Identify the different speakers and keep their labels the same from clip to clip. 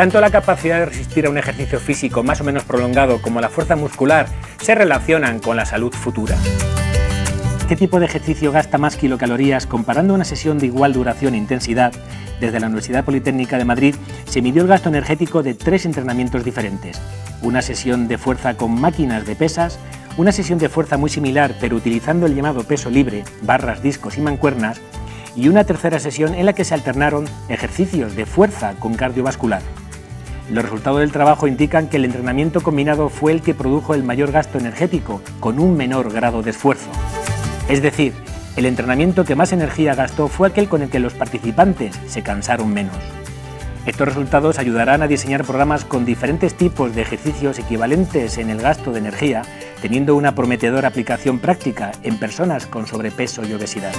Speaker 1: Tanto la capacidad de resistir a un ejercicio físico más o menos prolongado como la fuerza muscular se relacionan con la salud futura. ¿Qué tipo de ejercicio gasta más kilocalorías? Comparando una sesión de igual duración e intensidad, desde la Universidad Politécnica de Madrid se midió el gasto energético de 3 entrenamientos diferentes. Una sesión de fuerza con máquinas de pesas, una sesión de fuerza muy similar pero utilizando el llamado peso libre, barras, discos y mancuernas, y una tercera sesión en la que se alternaron ejercicios de fuerza con cardiovascular. Los resultados del trabajo indican que el entrenamiento combinado fue el que produjo el mayor gasto energético, con un menor grado de esfuerzo. Es decir, el entrenamiento que más energía gastó fue aquel con el que los participantes se cansaron menos. Estos resultados ayudarán a diseñar programas con diferentes tipos de ejercicios equivalentes en el gasto de energía, teniendo una prometedora aplicación práctica en personas con sobrepeso y obesidad.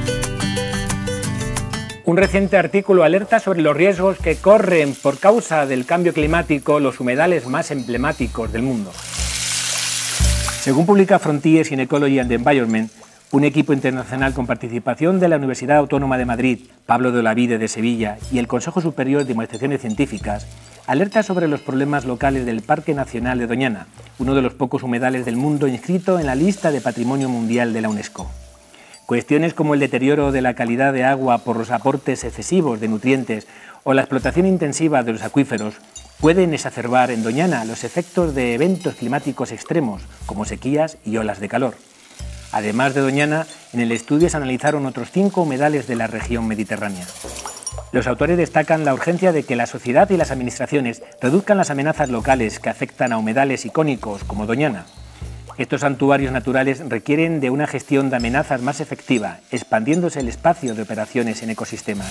Speaker 1: Un reciente artículo alerta sobre los riesgos que corren por causa del cambio climático los humedales más emblemáticos del mundo. Según publica Frontiers in Ecology and Environment, un equipo internacional con participación de la Universidad Autónoma de Madrid, Pablo de Olavide de Sevilla y el Consejo Superior de Investigaciones Científicas, alerta sobre los problemas locales del Parque Nacional de Doñana, uno de los pocos humedales del mundo inscrito en la lista de Patrimonio Mundial de la UNESCO. Cuestiones como el deterioro de la calidad de agua por los aportes excesivos de nutrientes o la explotación intensiva de los acuíferos pueden exacerbar en Doñana los efectos de eventos climáticos extremos como sequías y olas de calor. Además de Doñana, en el estudio se analizaron otros 5 humedales de la región mediterránea. Los autores destacan la urgencia de que la sociedad y las administraciones reduzcan las amenazas locales que afectan a humedales icónicos como Doñana. Estos santuarios naturales requieren de una gestión de amenazas más efectiva, expandiéndose el espacio de operaciones en ecosistemas.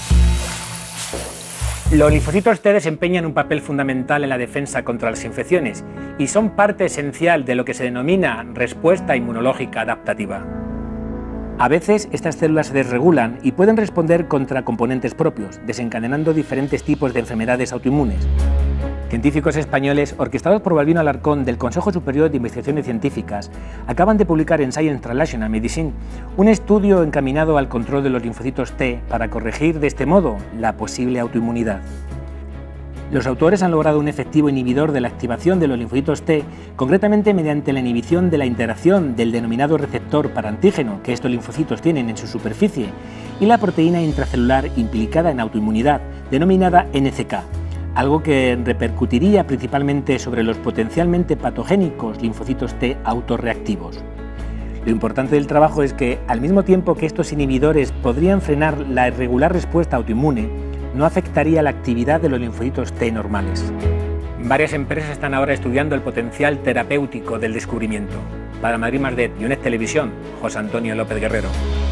Speaker 1: Los linfocitos T desempeñan un papel fundamental en la defensa contra las infecciones y son parte esencial de lo que se denomina respuesta inmunológica adaptativa. A veces estas células se desregulan y pueden responder contra componentes propios, desencadenando diferentes tipos de enfermedades autoinmunes. Científicos españoles, orquestados por Balbino Alarcón del Consejo Superior de Investigaciones Científicas, acaban de publicar en Science Translational Medicine un estudio encaminado al control de los linfocitos T para corregir de este modo la posible autoinmunidad. Los autores han logrado un efectivo inhibidor de la activación de los linfocitos T, concretamente mediante la inhibición de la interacción del denominado receptor para antígeno que estos linfocitos tienen en su superficie y la proteína intracelular implicada en autoinmunidad, denominada NCK. Algo que repercutiría principalmente sobre los potencialmente patogénicos linfocitos T autorreactivos. Lo importante del trabajo es que, al mismo tiempo que estos inhibidores podrían frenar la irregular respuesta autoinmune, no afectaría la actividad de los linfocitos T normales. Varias empresas están ahora estudiando el potencial terapéutico del descubrimiento. Para Madrid Más y UNED Televisión, José Antonio López Guerrero.